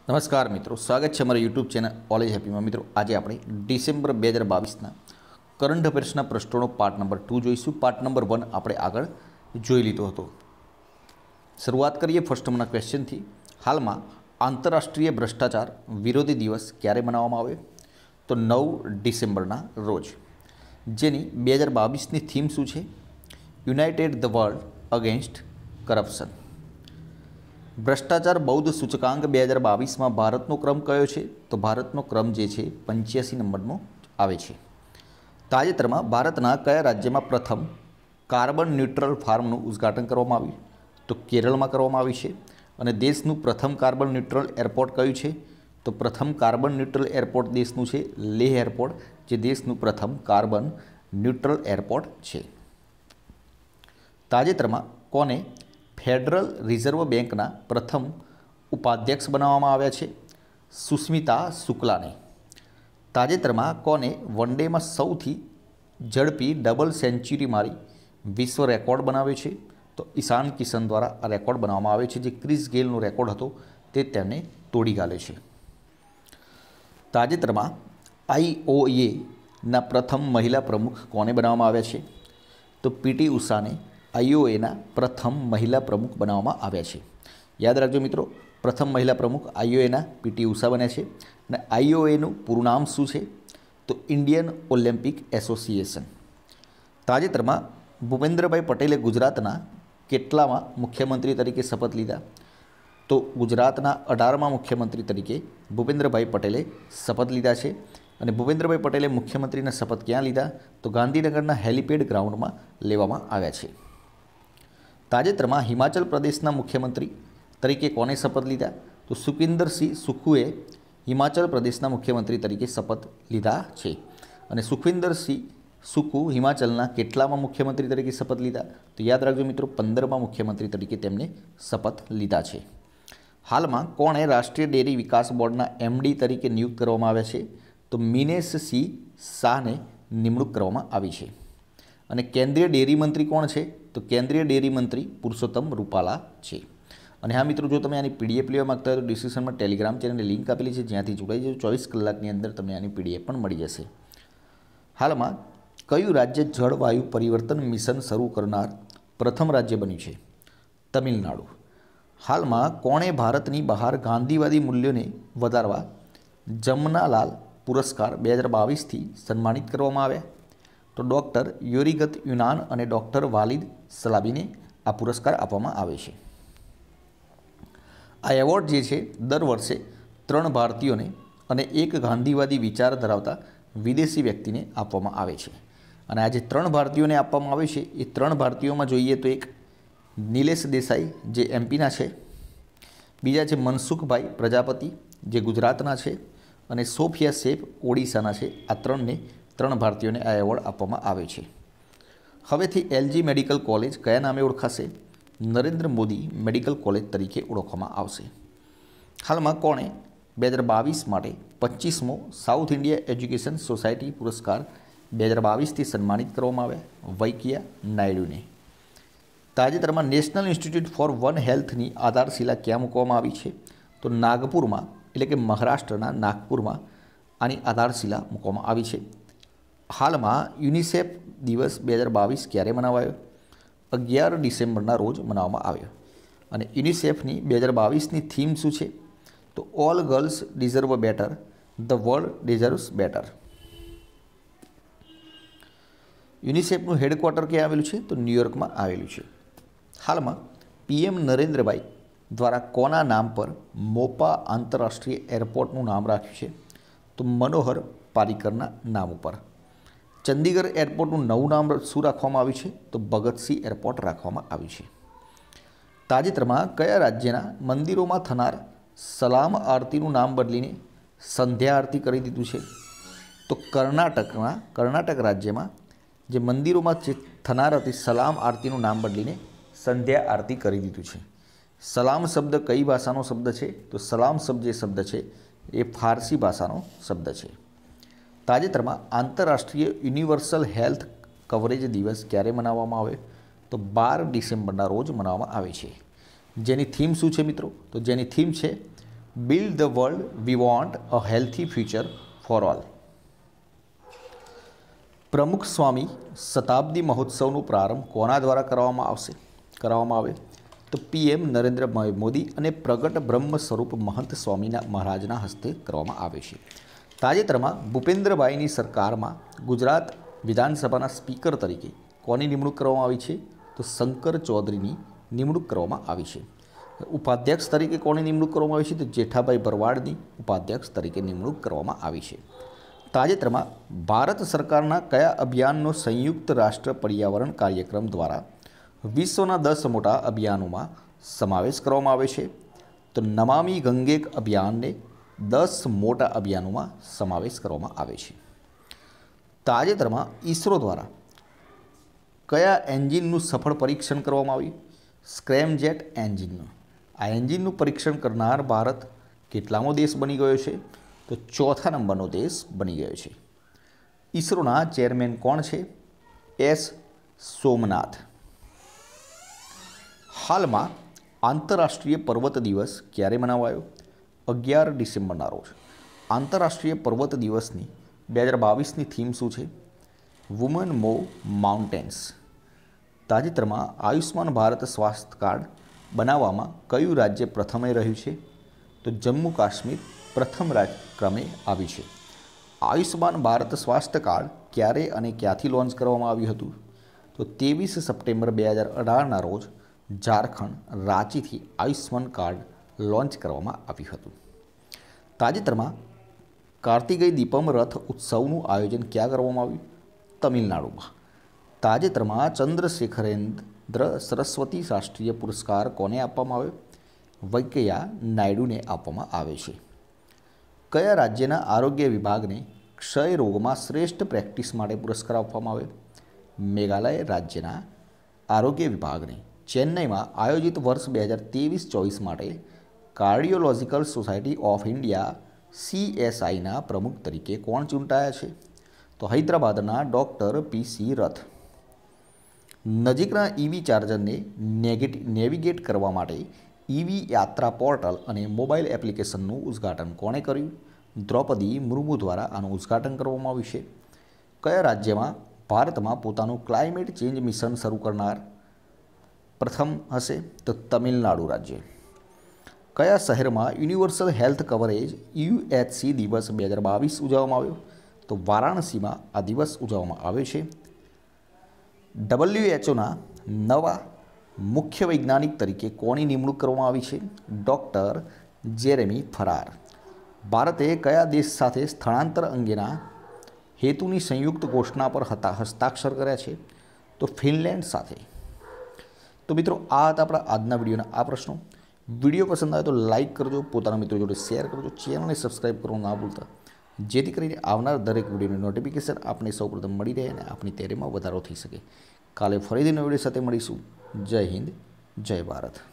નમસ્કાર મિત્રો, સ્વાગત છે અમારા યુટ્યુબ ચેનલ ઓલેજ હેપીમાં। મિત્રો, આજે આપણે ડિસેમ્બર 2022ના કરંટ અફેર્સના પ્રશ્નોનો પાર્ટ નંબર 2 જોઈશું। પાર્ટ નંબર 1 આપણે આગળ જોઈ લીધો હતો। શરૂઆત કરીએ ફર્સ્ટ નંબરના ક્વેશ્ચનથી। હાલમાં આંતરરાષ્ટ્રીય ભ્રષ્ટાચાર વિરોધી દિવસ ક્યારે મનાવવામાં આવે? તો 9 ડિસેમ્બરના રોજ, જેની 2022ની થીમ શું છે? United the world against corruption. ભ્રષ્ટાચાર બૌદ્ધ સૂચકાંક 2022માં ભારતનો ક્રમ કયો છે? તો ભારતનો ક્રમ જે છે 85 નંબરનો આવે છે। તાજેતરમાં ભારતના કયા રાજ્યમાં પ્રથમ કાર્બન ન્યુટ્રલ ફાર્મનું ઉદ્ઘાટન કરવામાં આવ્યું? તો કેરળમાં કરવામાં આવ્યું છે। અને દેશનું પ્રથમ કાર્બન ન્યુટ્રલ એરપોર્ટ કયું છે? તો પ્રથમ કાર્બન ન્યુટ્રલ એરપોર્ટ દેશનું છે લેહ એરપોર્ટ, જે દેશનું પ્રથમ કાર્બન ન્યુટ્રલ એરપોર્ટ છે। તાજેતરમાં કોને ફેડરલ રિઝર્વ બેંકના પ્રથમ ઉપાધ્યક્ષ બનાવવામાં આવ્યા છે? સુસ્મિતા શુક્લાને। તાજેતરમાં કોને વનડેમાં સૌથી ઝડપી ડબલ સેન્ચુરી મારી વિશ્વ રેકોર્ડ બનાવ્યો છે? તો ઈશાન કિશન દ્વારા આ રેકોર્ડ બનાવવામાં આવ્યો છે, જે ક્રિસ ગેલનો રેકોર્ડ હતો તે તેમને તોડી કાઢ્યો છે। તાજેતરમાં IOAના પ્રથમ મહિલા પ્રમુખ કોને બનાવવામાં આવ્યા છે? તો PT ઉષાને IOAના પ્રથમ મહિલા પ્રમુખ બનાવવામાં આવ્યા છે। યાદ રાખજો મિત્રો, પ્રથમ મહિલા પ્રમુખ IOAના PT ઉષા બન્યા છે। અને IOAનું પૂરું નામ શું છે? તો ઇન્ડિયન ઓલિમ્પિક એસોસિએશન। તાજેતરમાં ભૂપેન્દ્રભાઈ પટેલે ગુજરાતના કેટલામાં મુખ્યમંત્રી તરીકે શપથ લીધા? તો ગુજરાતના 18મા મુખ્યમંત્રી તરીકે ભૂપેન્દ્રભાઈ પટેલે શપથ લીધા છે। અને ભૂપેન્દ્રભાઈ પટેલે મુખ્યમંત્રીના શપથ ક્યાં લીધા? તો ગાંધીનગરના હેલિપેડ ગ્રાઉન્ડમાં લેવામાં આવ્યા છે। તાજેતરમાં હિમાચલ પ્રદેશના મુખ્યમંત્રી તરીકે કોને શપથ લીધા? તો સુખવિન્દરસિંહ સુખુએ હિમાચલ પ્રદેશના મુખ્યમંત્રી તરીકે શપથ લીધા છે। અને સુખવિન્દરસિંહ સુખુ હિમાચલના કેટલામાં મુખ્યમંત્રી તરીકે શપથ લીધા? તો યાદ રાખજો મિત્રો, 15મા મુખ્યમંત્રી તરીકે તેમને શપથ લીધા છે। હાલમાં કોણે રાષ્ટ્રીય ડેરી વિકાસ બોર્ડના MD તરીકે નિયુક્ત કરવામાં આવ્યા છે? તો મિનેશ સિંહ શાહને નિમણૂક કરવામાં આવી છે। અને કેન્દ્રીય ડેરી મંત્રી કોણ છે? તો કેન્દ્રીય ડેરી મંત્રી પુરુષોત્તમ રૂપાલા છે। અને હા મિત્રો, જો તમે આની PDF લેવા માગતા હોય તો ડિસ્ક્રિપ્શનમાં ટેલિગ્રામ ચેનલની લિંક આપેલી છે, જ્યાંથી જોડાઈ જજો। 24 કલાકની અંદર તમને આની PDF પણ મળી જશે। હાલમાં કયું રાજ્ય જળવાયુ પરિવર્તન મિશન શરૂ કરનાર પ્રથમ રાજ્ય બન્યું છે? તમિલનાડુ। હાલમાં કોણે ભારતની બહાર ગાંધીવાદી મૂલ્યોને વધારવા જમનાલાલ પુરસ્કાર 2022થી સન્માનિત કરવામાં આવ્યા? તો ડૉક્ટર યોરિગત યુનાન અને ડૉક્ટર વાલિદ સલાબીને આ પુરસ્કાર આપવામાં આવે છે। આ એવોર્ડ જે છે દર વર્ષે 3 ભારતીયોને અને 1 ગાંધીવાદી વિચાર ધરાવતા વિદેશી વ્યક્તિને આપવામાં આવે છે। અને આ જે 3 ભારતીયોને આપવામાં આવે છે એ 3 ભારતીયોમાં જોઈએ તો એક નિલેશ દેસાઈ જે MPના છે, બીજા છે મનસુખભાઈ પ્રજાપતિ જે ગુજરાતના છે, અને સોફિયા શેખ ઓડિશાના છે। આ 3 ભારતીયોને આ એવોર્ડ આપવામાં આવે છે। હવેથી LG મેડિકલ કોલેજ કયા નામે ઓળખાશે? નરેન્દ્ર મોદી મેડિકલ કોલેજ તરીકે ઓળખવામાં આવશે। હાલમાં કોણે 2022 માટે 25મો સાઉથ ઇન્ડિયા એજ્યુકેશન સોસાયટી પુરસ્કાર 2022થી સન્માનિત કરવામાં આવ્યા? વૈંકૈયા નાયડુને। તાજેતરમાં નેશનલ ઇન્સ્ટિટ્યૂટ ફોર વન હેલ્થની આધારશિલા ક્યાં મૂકવામાં આવી છે? તો નાગપુરમાં, એટલે કે મહારાષ્ટ્રના નાગપુરમાં આની આધારશિલા મૂકવામાં આવી છે। હાલમાં યુનિસેફ દિવસ 2022 ક્યારે મનાવાયો? 11 ડિસેમ્બરના રોજ મનાવવામાં આવ્યો। અને યુનિસેફની 2022ની થીમ શું છે? તો all girls deserve better, the world deserves better. યુનિસેફનું હેડક્વાર્ટર ક્યાં આવેલું છે? તો ન્યૂયોર્કમાં આવેલું છે। હાલમાં PM નરેન્દ્રભાઈ દ્વારા કોના નામ પર મોપા આંતરરાષ્ટ્રીય એરપોર્ટનું નામ રાખ્યું છે? તો મનોહર પારીકરના નામ ઉપર। ચંદીગઢ એરપોર્ટનું નવું નામ શું રાખવામાં આવ્યું છે? તો ભગતસિંહ એરપોર્ટ રાખવામાં આવ્યું છે। તાજેતરમાં કયા રાજ્યના મંદિરોમાં થનાર સલામ આરતીનું નામ બદલીને સંધ્યા આરતી કરી દીધું છે? તો કર્ણાટક રાજ્યમાં જે મંદિરોમાં જે થનાર હતી સલામ આરતીનું નામ બદલીને સંધ્યા આરતી કરી દીધું છે। સલામ શબ્દ કઈ ભાષાનો શબ્દ છે? તો સલામ શબ્દ જે શબ્દ છે એ ફારસી ભાષાનો શબ્દ છે। તાજેતરમાં આંતરરાષ્ટ્રીય યુનિવર્સલ હેલ્થ કવરેજ દિવસ ક્યારે મનાવવામાં આવે? તો 12 ડિસેમ્બરના રોજ મનાવવામાં આવે છે। જેની થીમ શું છે મિત્રો? તો જેની થીમ છે build the world we want a healthy future for all. Pramukh Swami શતાબ્દી મહોત્સવનો પ્રારંભ કોના દ્વારા કરવામાં આવે તો PM નરેન્દ્રભાઈ મોદી અને પ્રગટ બ્રહ્મ સ્વરૂપ મહંત સ્વામીના મહારાજના હસ્તે કરવામાં આવે છે. તાજેતરમાં ભૂપેન્દ્રભાઈની સરકારમાં ગુજરાત વિધાનસભાના સ્પીકર તરીકે કોની નિમણૂક કરવામાં આવી છે તો શંકર ચૌધરીની નિમણૂક કરવામાં આવી છે. ઉપાધ્યક્ષ તરીકે કોની નિમણૂક કરવામાં આવી છે તો જેઠાભાઈ ભરવાડની ઉપાધ્યક્ષ તરીકે નિમણૂક કરવામાં આવી છે. તાજેતરમાં ભારત સરકારના કયા અભિયાનનો સંયુક્ત રાષ્ટ્ર પર્યાવરણ કાર્યક્રમ દ્વારા વિશ્વના 10 મોટા અભિયાનોમાં સમાવેશ કરવામાં આવે છે તો નમામિ ગંગે અભિયાનને 10 મોટા અભિયાનોમાં સમાવેશ કરવામાં આવે છે. તાજેતરમાં ઇસરો દ્વારા કયા એન્જિનનું સફળ પરીક્ષણ કરવામાં આવ્યું સ્ક્રેમજેટ એન્જિનનું. આ એન્જિનનું પરીક્ષણ કરનાર ભારત કેટલામો દેશ બની ગયો છે તો 4થા નંબરનો દેશ બની ગયો છે. ઇસરોના ચેરમેન કોણ છે S સોમનાથ. હાલમાં આંતરરાષ્ટ્રીય પર્વત દિવસ ક્યારે મનાવાયો 11 ડિસેમ્બરના રોજ. આંતરરાષ્ટ્રીય પર્વત દિવસની 2022ની થીમ શું છે વુમન મૂવ માઉન્ટેન્સ. તાજેતરમાં આયુષ્માન ભારત સ્વાસ્થ્ય કાર્ડ બનાવવામાં કયું રાજ્ય પ્રથમે રહ્યું છે તો જમ્મુ કાશ્મીર પ્રથમ ક્રમે આવ્યું છે. આયુષ્માન ભારત સ્વાસ્થ્ય કાર્ડ ક્યારે અને ક્યાંથી લોન્ચ કરવામાં આવ્યું હતું તો 23 સપ્ટેમ્બર 2018ના રોજ ઝારખંડ રાંચીથી આયુષ્માન કાર્ડ લોન્ચ કરવામાં આવ્યું હતું. તાજેતરમાં કાર્તિકેય દીપમ રથ ઉત્સવનું આયોજન ક્યાં કરવામાં આવ્યું તમિલનાડુમાં. તાજેતરમાં ચંદ્રશેખરેન્દ્ર સરસ્વતી રાષ્ટ્રીય પુરસ્કાર કોને આપવામાં આવ્યો વેંકૈયા નાયડુને આપવામાં આવે છે. કયા રાજ્યના આરોગ્ય વિભાગને ક્ષય રોગમાં શ્રેષ્ઠ પ્રેક્ટિસ માટે પુરસ્કાર આપવામાં આવ્યો મેઘાલય રાજ્યના આરોગ્ય વિભાગને ચેન્નઈમાં આયોજિત વર્ષ 2023-24 માટે કાર્ડિયોલોજિકલ સોસાયટી ઓફ ઇન્ડિયા CSIના પ્રમુખ તરીકે કોણ ચૂંટાયા છે તો હૈદરાબાદના ડૉક્ટર PC રથ. નજીકના EV ચાર્જરને નેવિગેટ કરવા માટે EV યાત્રા પોર્ટલ અને મોબાઈલ એપ્લિકેશનનું ઉદ્ઘાટન કોણે કર્યું દ્રૌપદી મુર્મુ દ્વારા આનું ઉદ્ઘાટન કરવામાં આવ્યું છે. કયા રાજ્યમાં ભારતમાં પોતાનું ક્લાઇમેટ ચેન્જ મિશન શરૂ કરનાર પ્રથમ હશે તો તમિલનાડુ રાજ્ય. કયા શહેરમાં યુનિવર્સલ હેલ્થ કવરેજ UHC દિવસ 2022 ઉજવવામાં આવ્યો તો વારાણસીમાં આ દિવસ ઉજવવામાં આવ્યો છે. WHOના નવા મુખ્ય વૈજ્ઞાનિક તરીકે કોની નિમણૂક કરવામાં આવી છે ડૉક્ટર જેરેમી ફરાર. ભારતે કયા દેશ સાથે સ્થળાંતર અંગેના હેતુની સંયુક્ત ઘોષણા પર હસ્તાક્ષર કર્યા છે તો ફિનલેન્ડ સાથે. તો મિત્રો આ હતા આપણા આજના વિડીયોના આ પ્રશ્નો. વિડીયો પસંદ આવે તો લાઇક કરજો, પોતાના મિત્રો જોડે શેર કરજો, ચેનલને સબસ્ક્રાઈબ કરવાનું ના ભૂલતા, જેથી કરીને આવનાર દરેક વિડીયોની નોટિફિકેશન આપને સૌપ્રથમ મળી રહે અને આપણી તૈયારીમાં વધારો થઈ શકે. કાલે ફરીથી નવા વિડીયો સાથે મળીશું. જય હિન્દ, જય ભારત.